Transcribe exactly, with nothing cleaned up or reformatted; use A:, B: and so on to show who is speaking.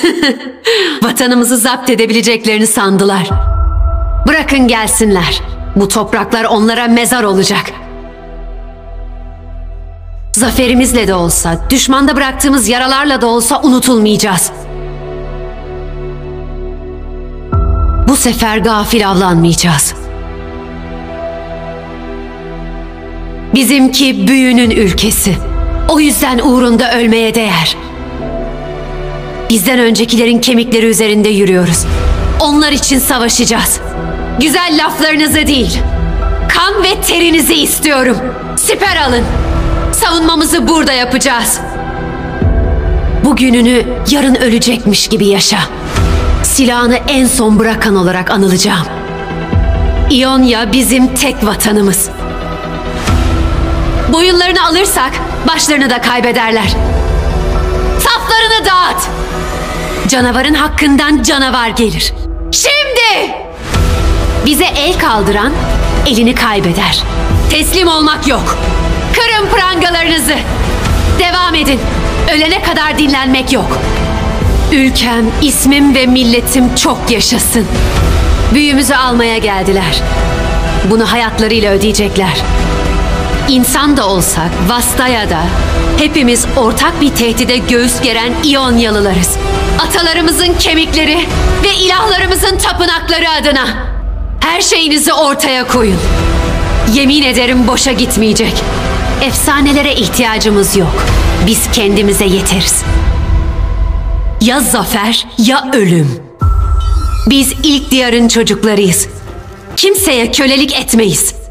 A: Vatanımızı zapt edebileceklerini sandılar. Bırakın gelsinler. Bu topraklar onlara mezar olacak. Zaferimizle de olsa, düşmanda bıraktığımız yaralarla da olsa unutulmayacağız. Bu sefer gafil avlanmayacağız. Bizimki büyünün ülkesi. O yüzden uğrunda ölmeye değer. Bizden öncekilerin kemikleri üzerinde yürüyoruz. Onlar için savaşacağız. Güzel laflarınızı değil, kan ve terinizi istiyorum. Siper alın. Savunmamızı burada yapacağız. Bugününü yarın ölecekmiş gibi yaşa. Silahını en son bırakan olarak anılacağım. İonya bizim tek vatanımız. Boyunlarını alırsak başlarını da kaybederler. Saflarını dağıt. Canavarın hakkından canavar gelir. Şimdi! Bize el kaldıran elini kaybeder. Teslim olmak yok. Kırın prangalarınızı. Devam edin. Ölene kadar dinlenmek yok. Ülkem, ismim ve milletim çok yaşasın. Büyümüzü almaya geldiler. Bunu hayatlarıyla ödeyecekler. İnsan da olsak, Vasta'ya da hepimiz ortak bir tehdide göğüs geren İonyalılarız. Atalarımızın kemikleri ve ilahlarımızın tapınakları adına her şeyinizi ortaya koyun. Yemin ederim boşa gitmeyecek. Efsanelere ihtiyacımız yok. Biz kendimize yeteriz. Ya zafer ya ölüm. Biz ilk diyarın çocuklarıyız. Kimseye kölelik etmeyiz.